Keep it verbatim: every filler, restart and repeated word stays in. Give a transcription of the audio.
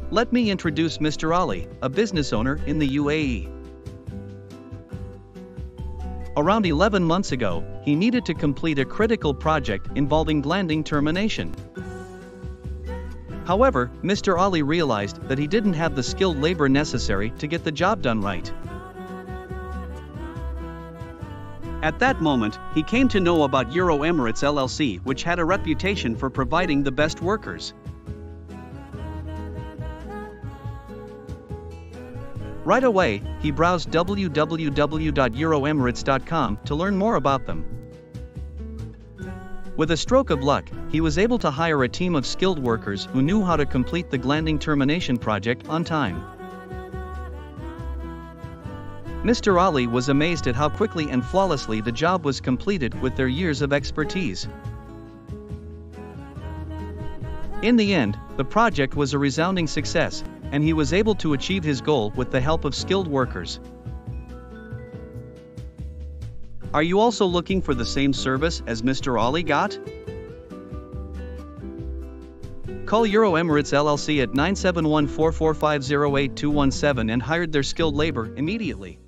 Let me introduce Mister Ali, a business owner in the U A E. Around eleven months ago, he needed to complete a critical project involving Glanding Termination. However, Mister Ali realized that he didn't have the skilled labor necessary to get the job done right. At that moment, he came to know about Euro Emirates L L C, which had a reputation for providing the best workers. Right away, he browsed w w w dot euro emirates dot com to learn more about them. With a stroke of luck, he was able to hire a team of skilled workers who knew how to complete the Glanding Termination project on time. Mister Ali was amazed at how quickly and flawlessly the job was completed with their years of expertise. In the end, the project was a resounding success, and he was able to achieve his goal with the help of skilled workers. Are you also looking for the same service as Mister Ali got? Call Euro Emirates L L C at nine seven one, four four five zero eight two one seven and hire their skilled labor immediately.